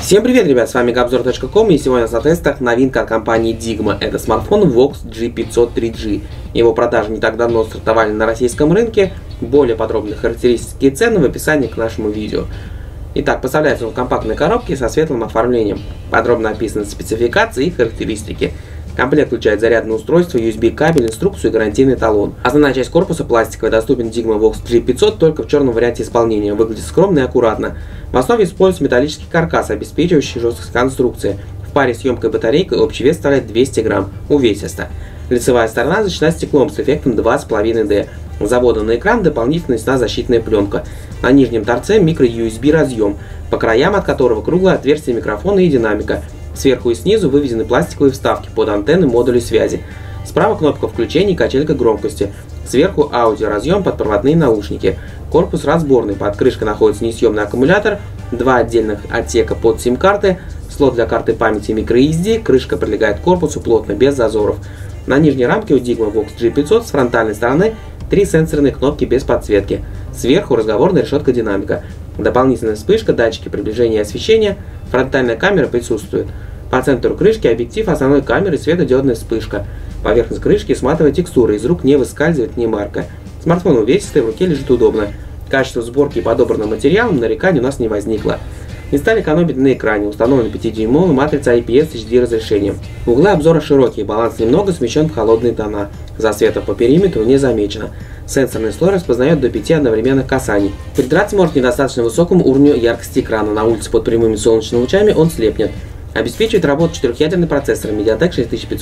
Всем привет, ребят, с вами Gabzor.com, и сегодня на тестах новинка от компании Digma. Это смартфон Vox G500 3G. Его продажи не так давно стартовали на российском рынке. Более подробные характеристики и цены в описании к нашему видео. Итак, поставляется он в компактной коробке со светлым оформлением. Подробно описаны спецификации и характеристики. Комплект включает зарядное устройство, USB кабель, инструкцию и гарантийный талон. Основная часть корпуса пластиковая, доступен Digma Vox G500 только в черном варианте исполнения. Выглядит скромно и аккуратно. В основе используется металлический каркас, обеспечивающий жесткость конструкции. В паре с емкой батарейкой общий вес составляет 200 грамм, увесисто. Лицевая сторона защищена стеклом с эффектом 2,5D. С завода на экран дополнительно нанесена защитная пленка. На нижнем торце микро-USB разъем, по краям от которого круглое отверстие микрофона и динамика. Сверху и снизу выведены пластиковые вставки под антенны модулей связи. Справа кнопка включения и качелька громкости. Сверху аудиоразъем под проводные наушники. Корпус разборный, под крышкой находится несъемный аккумулятор, два отдельных отсека под сим-карты, слот для карты памяти microSD, крышка прилегает к корпусу плотно, без зазоров. На нижней рамке у Digma Vox G500 с фронтальной стороны три сенсорные кнопки без подсветки. Сверху разговорная решетка динамика. Дополнительная вспышка, датчики приближения и освещения, фронтальная камера присутствует. По центру крышки объектив основной камеры и светодиодная вспышка. Поверхность крышки с матовой текстурой, из рук не выскальзывает ни марка. Смартфон увесистый, в руке лежит удобно. Качество сборки и подобранным материалом нареканий у нас не возникло. Не стали экономить на экране, установлена 5-дюймовая матрица IPS HD разрешением. Углы обзора широкие, баланс немного смещен в холодные тона. Засвета по периметру не замечено. Сенсорный слой распознает до 5 одновременных касаний. Фильтрация может недостаточно высокому уровню яркости экрана. На улице под прямыми солнечными лучами он слепнет. Обеспечивает работу четырехъядерный процессор MediaTek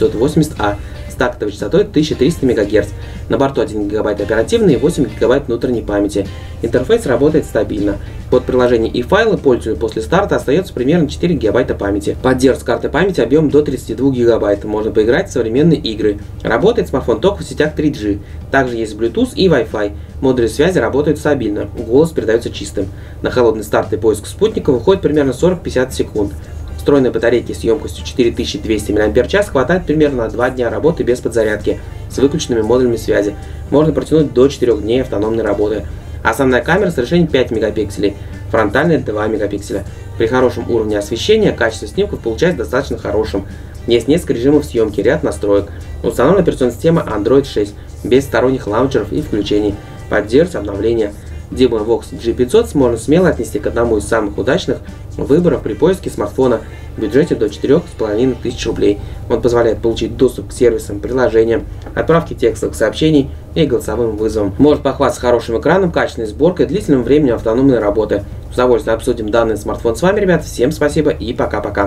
6580A с тактовой частотой 1300 МГц. На борту 1 ГБ оперативной и 8 ГБ внутренней памяти. Интерфейс работает стабильно. Под приложение и файлы пользователю после старта остается примерно 4 ГБ памяти. Поддерживает карты памяти объем до 32 ГБ. Можно поиграть в современные игры. Работает смартфон только в сетях 3G. Также есть Bluetooth и Wi-Fi. Модули связи работают стабильно. Голос передается чистым. На холодный старт и поиск спутника выходит примерно 40-50 секунд. Встроенной батарейки с емкостью 4200 мАч хватает примерно на 2 дня работы без подзарядки, с выключенными модулями связи. Можно протянуть до 4 дней автономной работы. Основная камера с разрешением 5 мегапикселей, фронтальная 2 мегапикселя. При хорошем уровне освещения качество снимков получается достаточно хорошим. Есть несколько режимов съемки, ряд настроек. Установлена операционная система Android 6, без сторонних лаунчеров и включений. Поддерживается обновление. Digma Vox G500 можно смело отнести к одному из самых удачных выборов при поиске смартфона в бюджете до 4500 рублей. Он позволяет получить доступ к сервисам, приложениям, отправке текстовых сообщений и голосовым вызовам. Может похвастаться хорошим экраном, качественной сборкой, длительным временем автономной работы. С удовольствием обсудим данный смартфон с вами, ребят. Всем спасибо и пока-пока.